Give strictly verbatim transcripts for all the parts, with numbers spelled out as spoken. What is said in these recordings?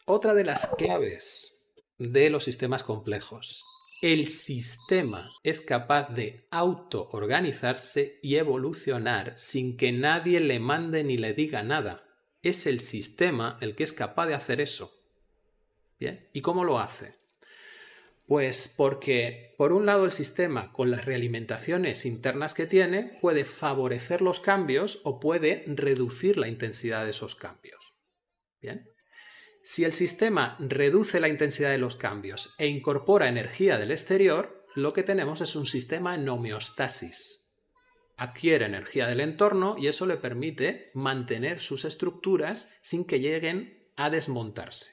otra de las claves de los sistemas complejos. El sistema es capaz de autoorganizarse y evolucionar sin que nadie le mande ni le diga nada. Es el sistema el que es capaz de hacer eso. ¿Bien? ¿Y cómo lo hace? Pues porque, por un lado, el sistema, con las realimentaciones internas que tiene, puede favorecer los cambios o puede reducir la intensidad de esos cambios. ¿Bien? Si el sistema reduce la intensidad de los cambios e incorpora energía del exterior, lo que tenemos es un sistema en homeostasis. Adquiere energía del entorno y eso le permite mantener sus estructuras sin que lleguen a desmontarse.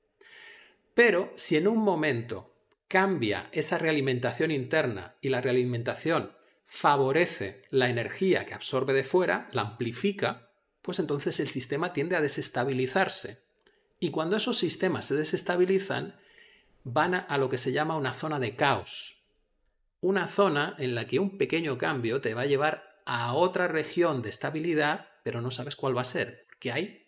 Pero si en un momento cambia esa realimentación interna y la realimentación favorece la energía que absorbe de fuera, la amplifica, pues entonces el sistema tiende a desestabilizarse. Y cuando esos sistemas se desestabilizan, van a lo que se llama una zona de caos. Una zona en la que un pequeño cambio te va a llevar a otra región de estabilidad, pero no sabes cuál va a ser, porque hay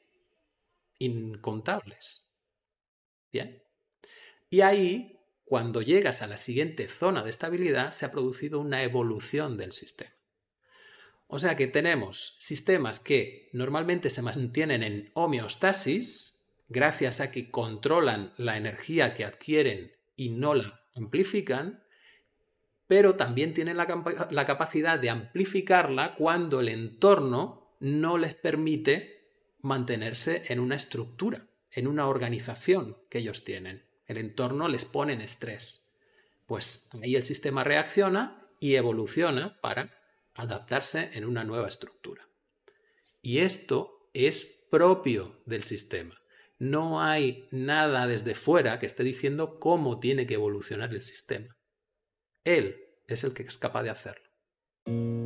incontables. Bien. Y ahí, cuando llegas a la siguiente zona de estabilidad, se ha producido una evolución del sistema. O sea que tenemos sistemas que normalmente se mantienen en homeostasis, gracias a que controlan la energía que adquieren y no la amplifican, pero también tienen la, capa- la capacidad de amplificarla cuando el entorno no les permite mantenerse en una estructura, en una organización que ellos tienen. El entorno les pone en estrés. Pues ahí el sistema reacciona y evoluciona para adaptarse en una nueva estructura. Y esto es propio del sistema. No hay nada desde fuera que esté diciendo cómo tiene que evolucionar el sistema. Él es el que es capaz de hacerlo.